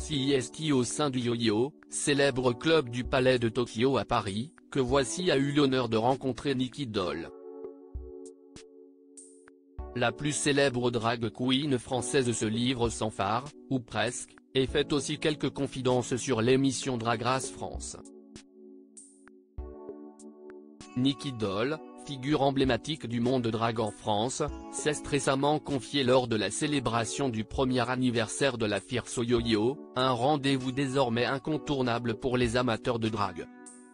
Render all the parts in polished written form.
CIST au sein du Yo-Yo, célèbre club du Palais de Tokyo à Paris, que voici a eu l'honneur de rencontrer Nicky Doll. La plus célèbre drag queen française se livre sans phare, ou presque, et fait aussi quelques confidences sur l'émission Drag Race France. Nicky Doll, figure emblématique du monde drag en France, s'est récemment confiée lors de la célébration du premier anniversaire de la Fierce au Yo-Yo, un rendez-vous désormais incontournable pour les amateurs de drag.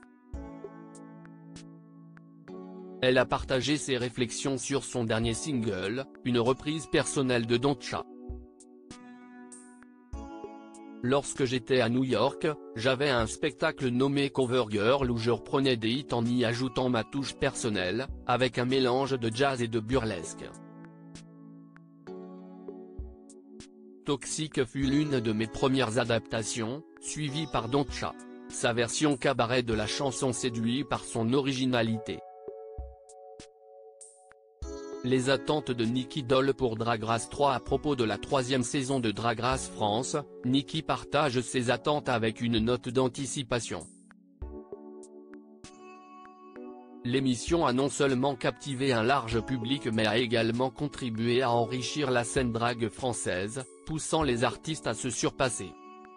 Elle a partagé ses réflexions sur son dernier single, une reprise personnelle de Don Cha. Lorsque j'étais à New York, j'avais un spectacle nommé Cover Girl où je reprenais des hits en y ajoutant ma touche personnelle, avec un mélange de jazz et de burlesque. Toxic fut l'une de mes premières adaptations, suivie par Don Cha. Sa version cabaret de la chanson séduit par son originalité. Les attentes de Nicky Doll pour Drag Race 3. À propos de la troisième saison de Drag Race France, Nicky partage ses attentes avec une note d'anticipation. L'émission a non seulement captivé un large public mais a également contribué à enrichir la scène drag française, poussant les artistes à se surpasser.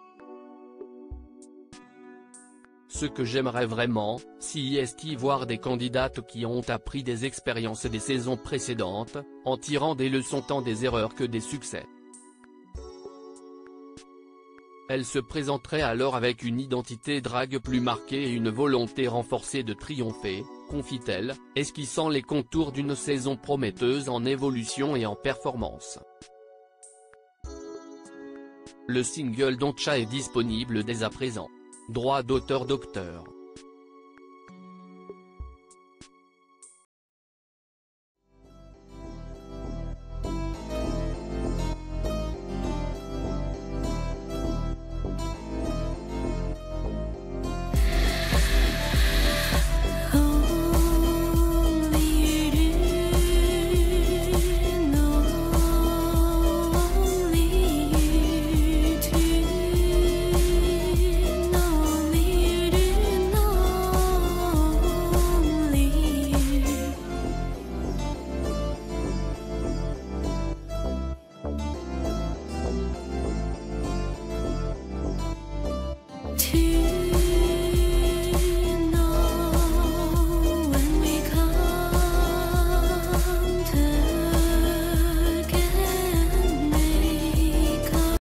Ce que j'aimerais vraiment, c'est voir des candidates qui ont appris des expériences des saisons précédentes, en tirant des leçons tant des erreurs que des succès. Elle se présenterait alors avec une identité drague plus marquée et une volonté renforcée de triompher, confie-t-elle, esquissant les contours d'une saison prometteuse en évolution et en performance. Le single Don Cha est disponible dès à présent. Droit d'auteur Dr.